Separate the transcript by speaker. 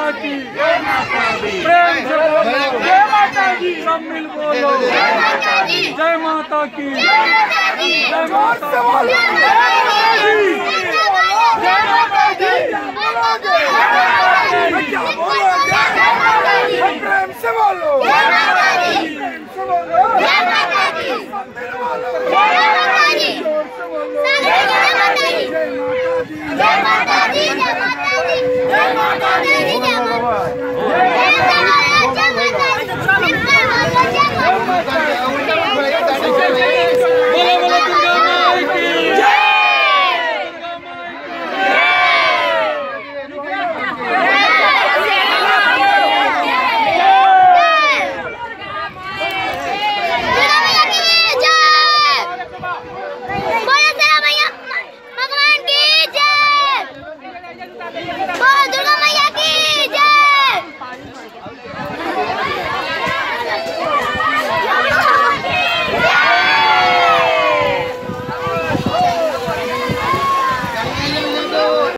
Speaker 1: माता की, प्रेम से बोलो जय माता की, सब मिल बोलो जय माता की, जय माता की, जय माता की, जय माता की, क्या बोलोगे? प्रेम से बोलो जय माता की, प्रेम से बोलो जय माता की, सब मिल बोलो।